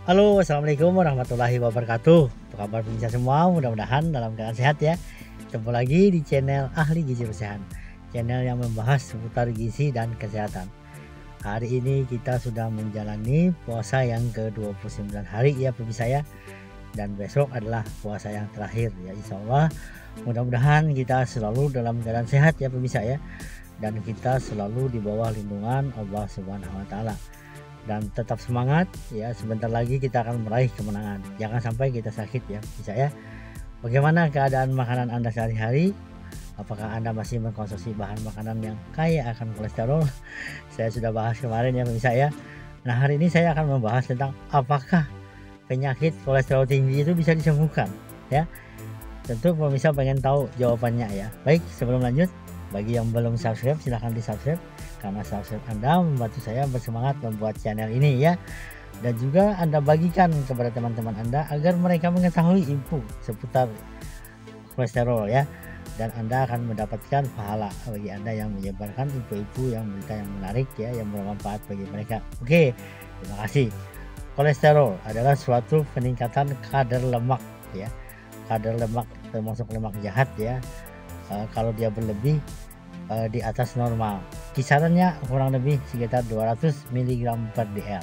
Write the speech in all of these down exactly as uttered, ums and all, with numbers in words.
Halo, assalamualaikum warahmatullahi wabarakatuh. Apa kabar pemirsa semua? Mudah-mudahan dalam keadaan sehat ya. Ketemu lagi di channel Ahli Gizi Rusehan, channel yang membahas seputar gizi dan kesehatan. Hari ini kita sudah menjalani puasa yang ke dua puluh sembilan hari ya pemirsa ya. Dan besok adalah puasa yang terakhir ya, insya Allah. Mudah-mudahan kita selalu dalam keadaan sehat ya pemirsa ya. Dan kita selalu di bawah lindungan Allah Subhanahu wa taala. Dan tetap semangat ya, sebentar lagi kita akan meraih kemenangan. Jangan sampai kita sakit ya pemirsa ya. Bagaimana keadaan makanan Anda sehari-hari? Apakah Anda masih mengkonsumsi bahan makanan yang kaya akan kolesterol? Saya sudah bahas kemarin ya pemirsa ya. Nah, hari ini saya akan membahas tentang apakah penyakit kolesterol tinggi itu bisa disembuhkan ya. Tentu pemirsa pengen tahu jawabannya ya. Baik, sebelum lanjut, bagi yang belum subscribe silahkan di subscribe, karena subscribe Anda membantu saya bersemangat membuat channel ini ya. Dan juga Anda bagikan kepada teman-teman Anda agar mereka mengetahui info seputar kolesterol ya. Dan Anda akan mendapatkan pahala bagi Anda yang menyebarkan info-info yang berita yang menarik ya, yang bermanfaat bagi mereka. Oke, terima kasih. Kolesterol adalah suatu peningkatan kadar lemak ya. Kadar lemak termasuk lemak jahat ya. Uh, kalau dia berlebih uh, di atas normal, kisarannya kurang lebih sekitar dua ratus miligram per dl.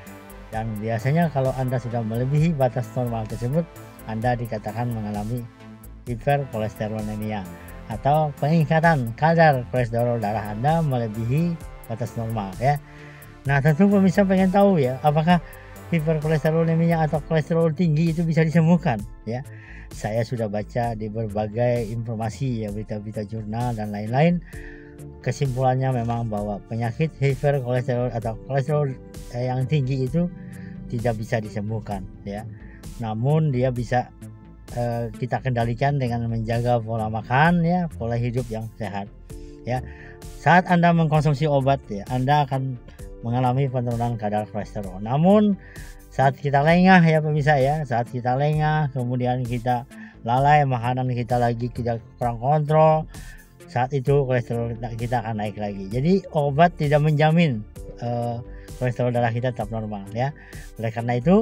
Dan biasanya kalau Anda sudah melebihi batas normal tersebut, Anda dikatakan mengalami hiperkolesterolemia atau peningkatan kadar kolesterol darah Anda melebihi batas normal ya. Nah, tentu pemirsa pengen tahu ya, apakah hiperkolesterolemia atau kolesterol tinggi itu bisa disembuhkan ya. Saya sudah baca di berbagai informasi ya, berita-berita jurnal dan lain-lain. Kesimpulannya memang bahwa penyakit hiperkolesterol atau kolesterol yang tinggi itu tidak bisa disembuhkan ya. Namun dia bisa eh, kita kendalikan dengan menjaga pola makan ya, pola hidup yang sehat ya. Saat Anda mengkonsumsi obat ya, Anda akan mengalami penurunan kadar kolesterol. Namun saat kita lengah ya pemirsa ya, saat kita lengah kemudian kita lalai, makanan kita lagi kita kurang kontrol, saat itu kolesterol kita akan naik lagi. Jadi obat tidak menjamin uh, kolesterol darah kita tetap normal ya. Oleh karena itu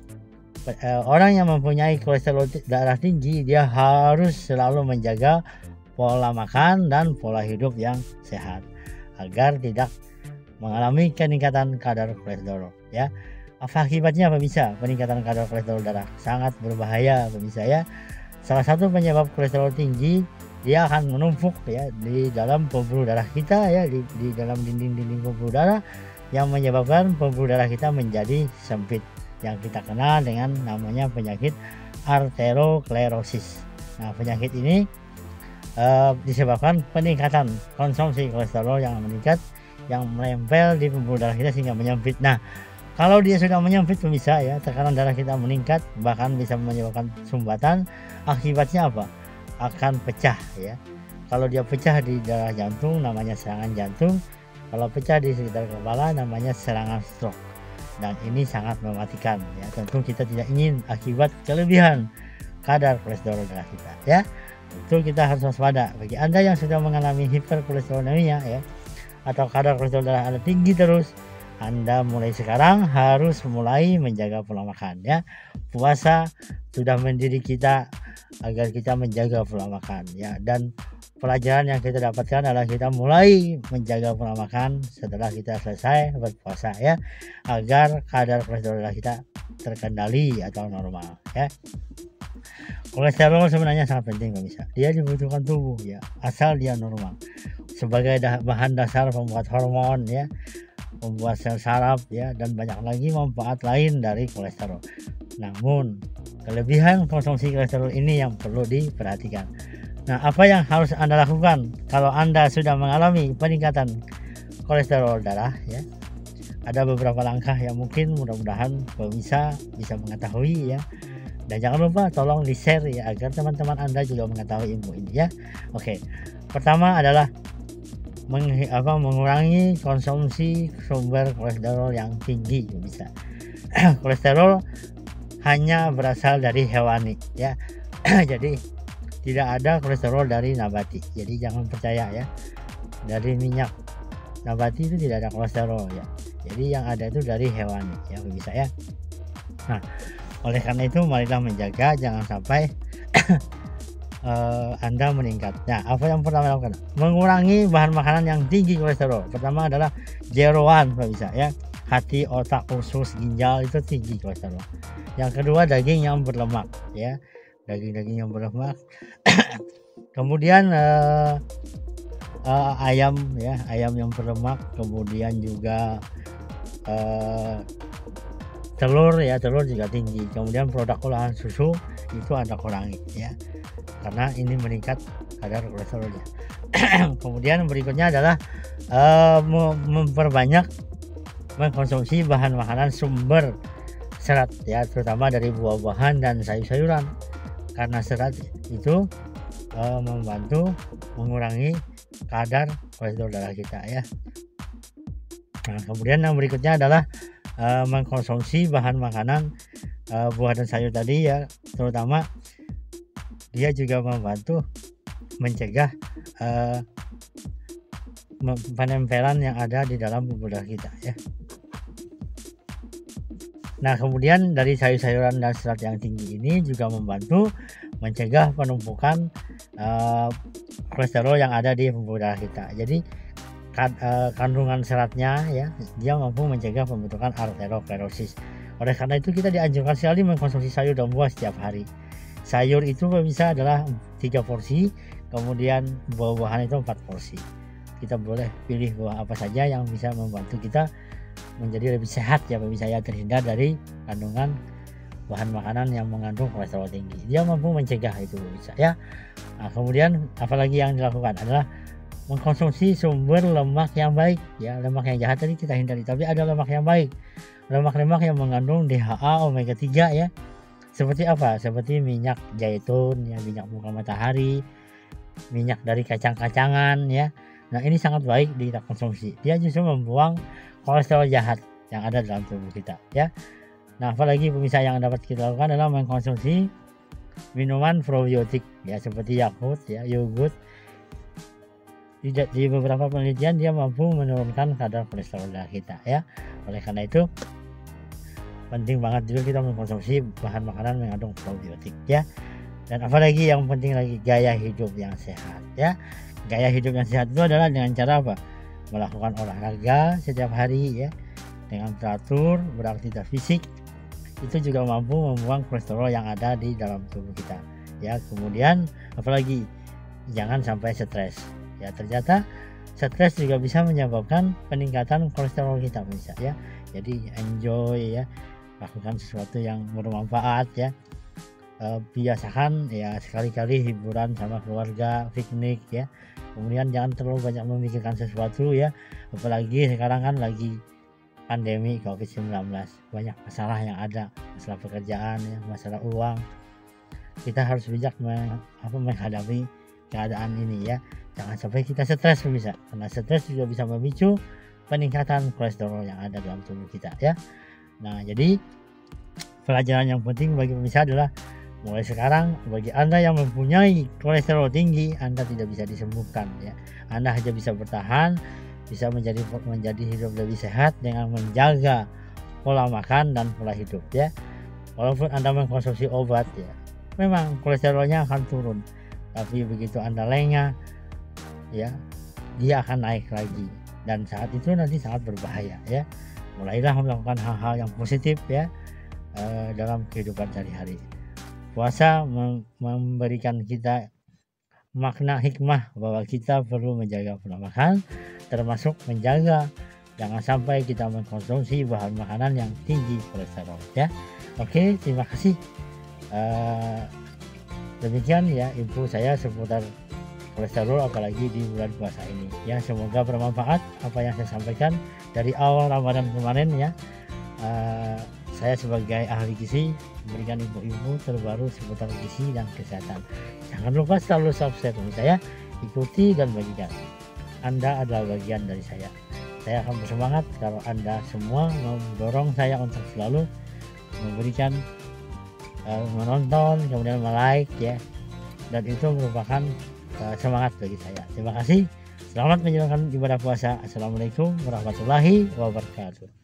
uh, orang yang mempunyai kolesterol darah tinggi dia harus selalu menjaga pola makan dan pola hidup yang sehat agar tidak mengalami peningkatan kadar kolesterol ya. Apa akibatnya pemirsa? Peningkatan kadar kolesterol darah sangat berbahaya pemirsa ya. Salah satu penyebab kolesterol tinggi, dia akan menumpuk ya di dalam pembuluh darah kita ya, di, di dalam dinding-dinding pembuluh darah yang menyebabkan pembuluh darah kita menjadi sempit, yang kita kenal dengan namanya penyakit arteriosklerosis. Nah, penyakit ini uh, disebabkan peningkatan konsumsi kolesterol yang meningkat, yang menempel di pembuluh darah kita sehingga menyempit. Nah, kalau dia sudah menyempit pemirsa ya, tekanan darah kita meningkat, bahkan bisa menyebabkan sumbatan. Akibatnya apa? Akan pecah ya. Kalau dia pecah di darah jantung namanya serangan jantung. Kalau pecah di sekitar kepala namanya serangan stroke. Dan ini sangat mematikan ya. Tentu kita tidak ingin akibat kelebihan kadar kolesterol darah kita ya. Tentu kita harus waspada. Bagi Anda yang sudah mengalami hiperkolesterolemia ya, atau kadar kolesterol darah Anda tinggi terus, Anda mulai sekarang harus mulai menjaga pola makan ya. Puasa sudah mendidik kita agar kita menjaga pola makan ya. Dan pelajaran yang kita dapatkan adalah kita mulai menjaga pola makan setelah kita selesai berpuasa ya, agar kadar kolesterol darah kita terkendali atau normal ya. Kolesterol sebenarnya sangat penting pemirsa. Dia dibutuhkan tubuh ya, asal dia normal. Sebagai bahan dasar pembuat hormon ya, membuat sel saraf ya, dan banyak lagi manfaat lain dari kolesterol. Namun kelebihan konsumsi kolesterol ini yang perlu diperhatikan. Nah, apa yang harus Anda lakukan kalau Anda sudah mengalami peningkatan kolesterol darah ya? Ada beberapa langkah yang mungkin mudah-mudahan pemirsa bisa mengetahui ya. Dan jangan lupa tolong di share ya, agar teman-teman Anda juga mengetahui ilmu ini ya. Oke, pertama adalah Meng, apa, mengurangi konsumsi sumber kolesterol yang tinggi bisa. Kolesterol hanya berasal dari hewani ya. Jadi tidak ada kolesterol dari nabati. Jadi jangan percaya ya. Dari minyak nabati itu tidak ada kolesterol ya. Jadi yang ada itu dari hewani ya bisa ya. Nah, oleh karena itu marilah menjaga jangan sampai uh, Anda meningkat. Nah, apa yang pertama lakukan? Mengurangi bahan makanan yang tinggi kolesterol. Pertama adalah jeroan, bisa ya. Hati, otak, usus, ginjal itu tinggi kolesterol. Yang kedua daging yang berlemak, ya. Daging-daging yang berlemak. Kemudian uh, uh, ayam, ya, ayam yang berlemak. Kemudian juga uh, telur, ya, telur juga tinggi. Kemudian produk olahan susu itu Anda kurangi, ya, karena ini meningkat kadar kolesterolnya. Kemudian berikutnya adalah uh, memperbanyak mengkonsumsi bahan makanan sumber serat, ya, terutama dari buah-buahan dan sayur-sayuran, karena serat itu uh, membantu mengurangi kadar kolesterol darah kita, ya. Nah, kemudian yang berikutnya adalah uh, mengkonsumsi bahan makanan uh, buah dan sayur tadi, ya, terutama dia juga membantu mencegah uh, penempelan yang ada di dalam pembuluh darah kita, ya. Nah, kemudian dari sayur-sayuran dan serat yang tinggi ini juga membantu mencegah penumpukan uh, kolesterol yang ada di pembuluh darah kita. Jadi kad, uh, kandungan seratnya, ya, dia mampu mencegah pembentukan arteriosklerosis. Oleh karena itu kita dianjurkan sekali mengkonsumsi sayur dan buah setiap hari. Sayur itu bisa adalah tiga porsi, kemudian buah-buahan itu empat porsi. Kita boleh pilih buah apa saja yang bisa membantu kita menjadi lebih sehat, ya, bisa ya, terhindar dari kandungan bahan makanan yang mengandung kolesterol tinggi. Dia mampu mencegah itu, bisa, ya. Nah, kemudian apalagi yang dilakukan adalah mengkonsumsi sumber lemak yang baik, ya. Lemak yang jahat tadi kita hindari, tapi ada lemak yang baik, lemak-lemak yang mengandung D H A omega tiga, ya. Seperti apa? Seperti minyak zaitun, ya, minyak muka matahari, minyak dari kacang-kacangan, ya. Nah, ini sangat baik kita konsumsi. Dia justru membuang kolesterol jahat yang ada dalam tubuh kita, ya. Nah, apalagi pemirsa yang dapat kita lakukan adalah mengkonsumsi minuman probiotik, ya, seperti Yakult, ya, yogurt. Di, di beberapa penelitian dia mampu menurunkan kadar kolesterol darah kita, ya. Oleh karena itu penting banget juga kita mengkonsumsi bahan makanan mengandung probiotik, ya. Dan apalagi yang penting lagi gaya hidup yang sehat, ya. Gaya hidup yang sehat itu adalah dengan cara apa? Melakukan olahraga setiap hari, ya, dengan teratur, beraktivitas fisik. Itu juga mampu membuang kolesterol yang ada di dalam tubuh kita, ya. Kemudian apalagi jangan sampai stres, ya. Ternyata stres juga bisa menyebabkan peningkatan kolesterol kita, bisa, ya. Jadi enjoy, ya, lakukan sesuatu yang bermanfaat, ya. E, biasakan, ya, sekali-kali hiburan sama keluarga, piknik, ya. Kemudian jangan terlalu banyak memikirkan sesuatu, ya, apalagi sekarang kan lagi pandemi covid sembilan belas, banyak masalah yang ada, masalah pekerjaan, ya, masalah uang. Kita harus bijak meng, apa, menghadapi keadaan ini, ya. Jangan sampai kita stres, bisa, karena stres juga bisa memicu peningkatan kolesterol yang ada dalam tubuh kita, ya. Nah, jadi pelajaran yang penting bagi pemirsa adalah mulai sekarang bagi Anda yang mempunyai kolesterol tinggi, Anda tidak bisa disembuhkan, ya. Anda hanya bisa bertahan, bisa menjadi menjadi hidup lebih sehat dengan menjaga pola makan dan pola hidup, ya. Walaupun Anda mengkonsumsi obat, ya, memang kolesterolnya akan turun, tapi begitu Anda lengah, ya, dia akan naik lagi, dan saat itu nanti sangat berbahaya, ya. Mulailah melakukan hal-hal yang positif, ya, eh, dalam kehidupan sehari-hari. Puasa memberikan kita makna hikmah bahwa kita perlu menjaga pola makan, termasuk menjaga jangan sampai kita mengkonsumsi bahan makanan yang tinggi kolesterol, ya. Oke, terima kasih. Uh, demikian, ya, info saya seputar kolesterol apalagi di bulan puasa ini, ya. Semoga bermanfaat apa yang saya sampaikan dari awal Ramadan kemarin, ya. Uh, saya sebagai ahli gizi memberikan info-info terbaru seputar gizi dan kesehatan. Jangan lupa selalu subscribe saya, ikuti dan bagikan. Anda adalah bagian dari saya. Saya akan bersemangat kalau Anda semua mendorong saya untuk selalu memberikan, uh, menonton, kemudian like, ya. Dan itu merupakan uh, semangat bagi saya. Terima kasih. Selamat menjalankan ibadah puasa. Assalamualaikum warahmatullahi wabarakatuh.